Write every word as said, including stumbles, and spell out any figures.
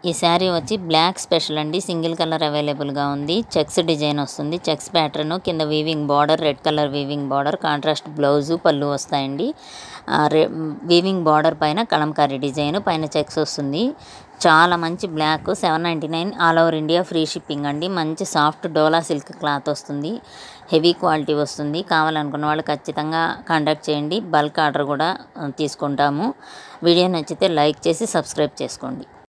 ఈ శారీ వచ్చి black special అండి. సింగిల్ కలర్ అవైలబుల్గా ఉంది. చెక్స్ డిజైన్ వస్తుంది. చెక్స్ ప్యాటర్న్ కింద weaving border, red colour weaving border, contrast blouse పళ్ళు వస్తాయండి. వీవింగ్ బార్డర్ పైన కలంకారీ డిజైన్, పైన చెక్స్ వస్తుంది. చాలా మంచి black seven ninety nine all over India free shipping అండి. మంచి సాఫ్ట్ డోలా సిల్క్ క్లాత్ వస్తుంది. హెవీ క్వాలిటీ వస్తుంది. కావాలనుకున్న వాళ్ళు ఖచ్చితంగా కాంటాక్ట్ చేయండి. బల్క్ ఆర్డర్ కూడా తీసుకుంటాము. వీడియో నచ్చితే లైక్ చేసి సబ్స్క్రైబ్ చేసుకోండి.